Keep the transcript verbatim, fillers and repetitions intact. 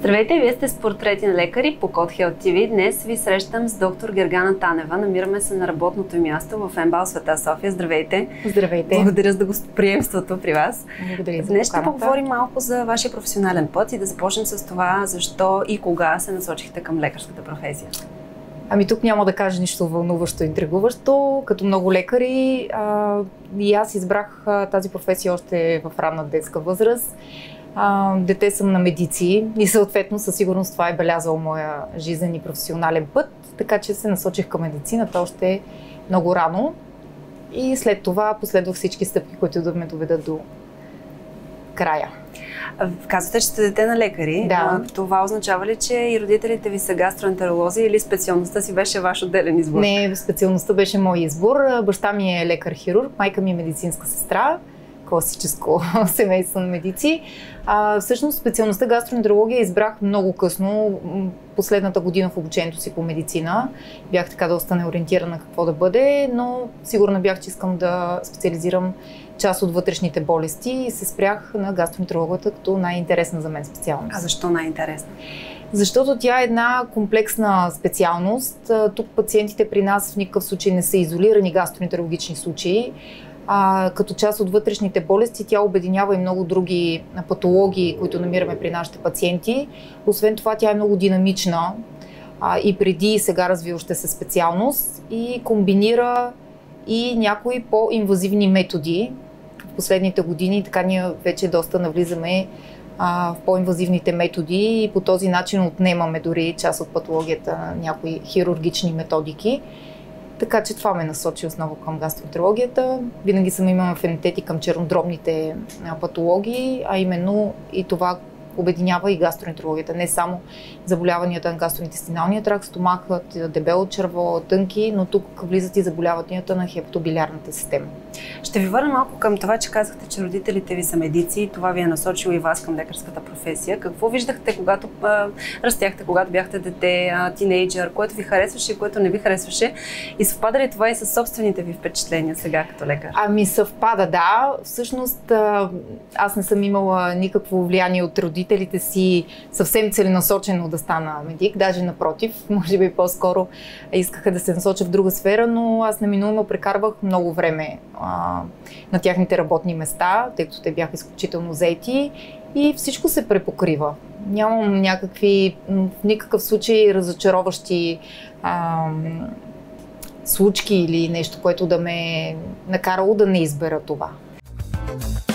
Здравейте, вие сте с портрети на лекари по Код Хелт ти ви. Днес ви срещам с доктор Гергана Танева. Намираме се на работното място в МБАЛ Света София. Здравейте! Здравейте! Благодаря за гостоприемството при вас. Благодаря за Днес ще поканата. поговорим малко за вашия професионален път и да започнем с това, защо и кога се насочихте към лекарската професия. Ами тук няма да кажа нищо вълнуващо и интригуващо. Като много лекари, а, и аз избрах а, тази професия още в ранна детска възраст. А, дете съм на медици и съответно със сигурност това е белязал моя жизнен и професионален път, така че се насочих към медицината още много рано и след това последвах всички стъпки, които да ме доведат до края. Казвате, че сте дете на лекари. Да. Това означава ли, че и родителите ви са гастроентеролози или специалността си беше ваш отделен избор? Не, специалността беше мой избор. Баща ми е лекар-хирург, майка ми е медицинска сестра. Класическо семейство на медици. А, всъщност специалността гастроентерология избрах много късно, последната година в обучението си по медицина. Бях така доста неориентирана какво да бъде, но сигурна бях, че искам да специализирам част от вътрешните болести и се спрях на гастроентерологията като най-интересна за мен специалност. А защо най-интересна? Защото тя е една комплексна специалност. Тук пациентите при нас в никакъв случай не са изолирани гастроентерологични случаи. А, като част от вътрешните болести тя обединява и много други патологии, които намираме при нашите пациенти. Освен това тя е много динамична а, и преди и сега развиваща се специалност и комбинира и някои по-инвазивни методи. В последните години така ние вече доста навлизаме а, в по-инвазивните методи и по този начин отнемаме дори част от патологията на някои хирургични методики. Така че това ме насочи основно към гастроентерологията. Винаги съм имала афинитети към чернодробните патологии, а именно и това обединява и гастроентерологията. Не само заболяванията на гастроинтестиналния тракт, стомахът, дебело черво, тънки, но тук влизат и заболяванията на хепатобилярната система. Ще ви върна малко към това, че казахте, че родителите ви са медици и това ви е насочило и вас към лекарската професия. Какво виждахте, когато а, растяхте, когато бяхте дете, а, тинейджър, което ви харесваше и което не ви харесваше? И съвпада ли това и с собствените ви впечатления сега като лекар? Ами съвпада, да. Всъщност аз не съм имала никакво влияние от родителите си съвсем целенасочено да стана медик, даже напротив, може би по-скоро искаха да се насоча в друга сфера, но аз неминуемо прекарвах много време а, на тяхните работни места, тъй като те бяха изключително заети и всичко се препокрива. Нямам някакви, в никакъв случай разочароващи а, случки или нещо, което да ме накарало да не избера това.